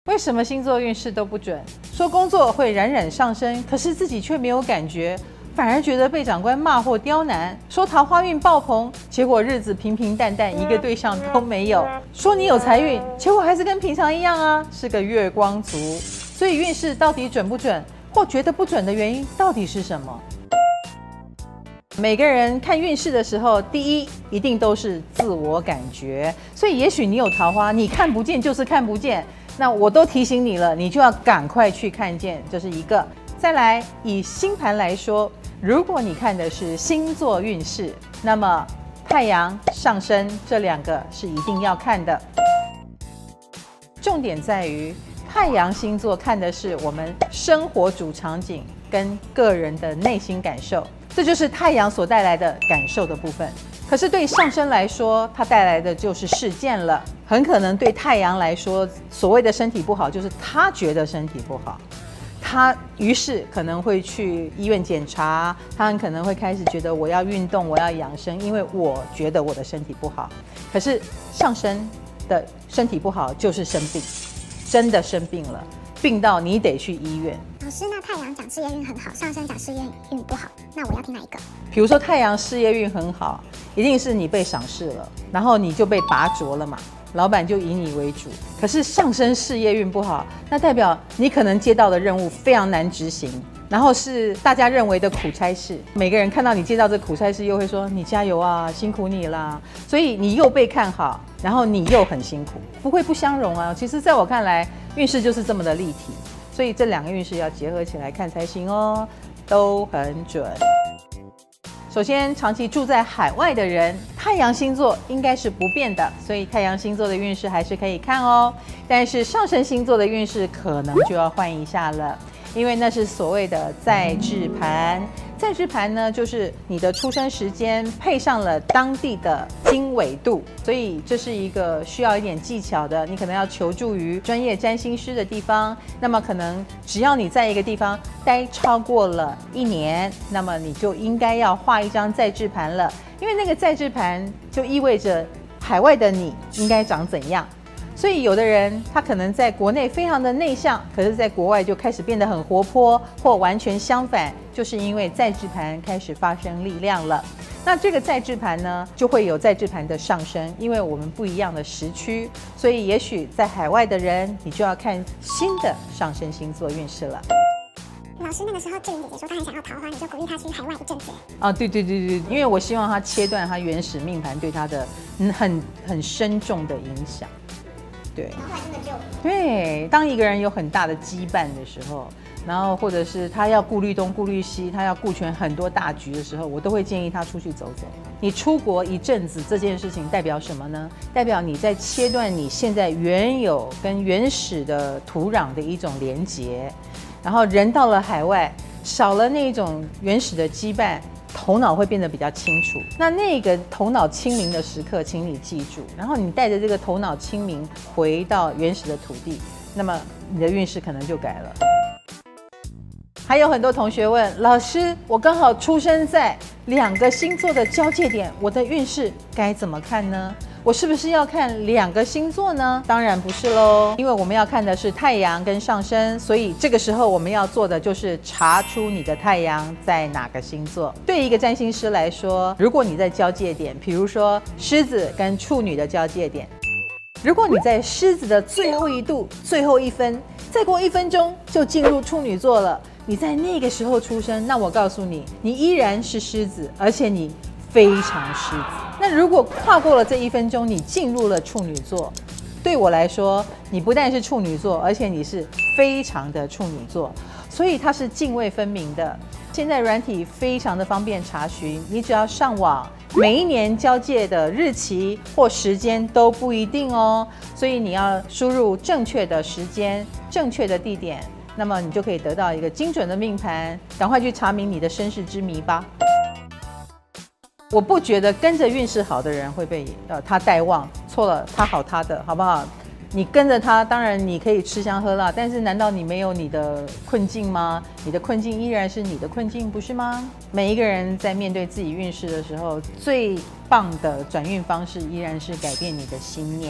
为什么星座运势都不准？说工作会冉冉上升，可是自己却没有感觉，反而觉得被长官骂或刁难。说桃花运爆棚，结果日子平平淡淡，一个对象都没有。说你有财运，结果还是跟平常一样啊，是个月光族。所以运势到底准不准，或觉得不准的原因到底是什么？每个人看运势的时候，第一一定都是自我感觉，所以也许你有桃花，你看不见就是看不见。那我都提醒你了，你就要赶快去看见，这是一个。再来，以星盘来说，如果你看的是星座运势，那么太阳、上升这两个是一定要看的。重点在于太阳星座看的是我们生活主场景跟个人的内心感受，这就是太阳所带来的感受的部分。可是对上升来说，它带来的就是事件了。很可能对太阳来说，所谓的身体不好，就是他觉得身体不好，他于是可能会去医院检查，他很可能会开始觉得我要运动，我要养生，因为我觉得我的身体不好。可是上升的身体不好就是生病，真的生病了，病到你得去医院。 老师，那太阳讲事业运很好，上升讲事业运不好，那我要听哪一个？ 比如说太阳事业运很好，一定是你被赏识了，然后你就被拔擢了嘛，老板就以你为主。可是上升事业运不好，那代表你可能接到的任务非常难执行，然后是大家认为的苦差事。每个人看到你接到这苦差事，又会说你加油啊，辛苦你啦。所以你又被看好，然后你又很辛苦，不会不相容啊。其实在我看来，运势就是这么的立体，所以这两个运势要结合起来看才行哦，都很准。首先，长期住在海外的人，太阳星座应该是不变的，所以太阳星座的运势还是可以看哦。但是上升星座的运势可能就要换一下了，因为那是所谓的在制盘。在制盘呢，就是你的出生时间配上了当地的经纬度，所以这是一个需要一点技巧的。你可能要求助于专业占星师的地方，那么可能只要你在一个地方待超过了1年，那么你就应该要画一张在制盘了，因为那个在制盘就意味着海外的你应该长怎样。所以有的人他可能在国内非常的内向，可是在国外就开始变得很活泼，或完全相反，就是因为在制盘开始发生力量了。那这个在制盘呢，就会有在制盘的上升，因为我们不一样的时区，所以也许在海外的人，你就要看新的上升星座运势了。 老师，那个时候志玲姐姐说她很想要桃花，你就鼓励她去海外一阵子。 啊，对，因为我希望她切断她原始命盘对她的很深重的影响。对， 然后后来真的就对，当一个人有很大的羁绊的时候，然后或者是他要顾虑东顾虑西，他要顾全很多大局的时候，我都会建议他出去走走。你出国一阵子这件事情代表什么呢？代表你在切断你现在原有跟原始的土壤的一种连结，然后人到了海外，少了那种原始的羁绊，头脑会变得比较清楚。那个头脑清明的时刻，请你记住，然后你带着这个头脑清明回到原始的土地，那么你的运势可能就改了。还有很多同学问老师，我刚好出生在2个星座的交界点，我的运势该怎么看呢？我是不是要看2个星座呢？当然不是喽，因为我们要看的是太阳跟上升，所以这个时候我们要做的就是查出你的太阳在哪个星座。对一个占星师来说，如果你在交界点，比如说狮子跟处女的交界点，如果你在狮子的最后1度、最后1分，再过1分钟就进入处女座了，你在那个时候出生，那我告诉你，你依然是狮子，而且你非常狮子。那如果跨过了这1分钟，你进入了处女座，对我来说，你不但是处女座，而且你是非常的处女座，所以它是泾渭分明的。现在软体非常的方便查询，你只要上网，每一年交界的日期或时间都不一定哦，所以你要输入正确的时间、正确的地点，那么你就可以得到一个精准的命盘，赶快去查明你的身世之谜吧。我不觉得跟着运势好的人会被他带旺，错了，他好他的，好不好？你跟着他，当然你可以吃香喝辣，但是难道你没有你的困境吗？你的困境依然是你的困境，不是吗？每一个人在面对自己运势的时候，最棒的转运方式依然是改变你的心念。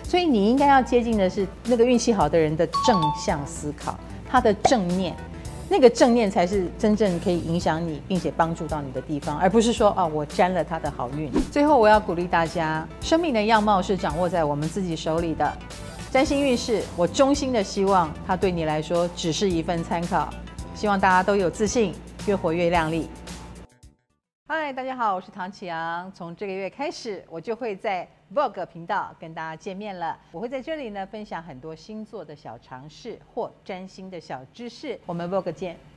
所以你应该要接近的是那个运气好的人的正向思考，他的正念。那个正念才是真正可以影响你，并且帮助到你的地方，而不是说我沾了他的好运。最后，我要鼓励大家，生命的样貌是掌握在我们自己手里的。占星运势，我衷心的希望它对你来说只是一份参考。希望大家都有自信，越活越亮丽。嗨，大家好，我是唐启阳。从这个月开始，我就会在 Vogue 频道跟大家见面了。我会在这里呢分享很多星座的小常识或占星的小知识。我们 Vogue 见。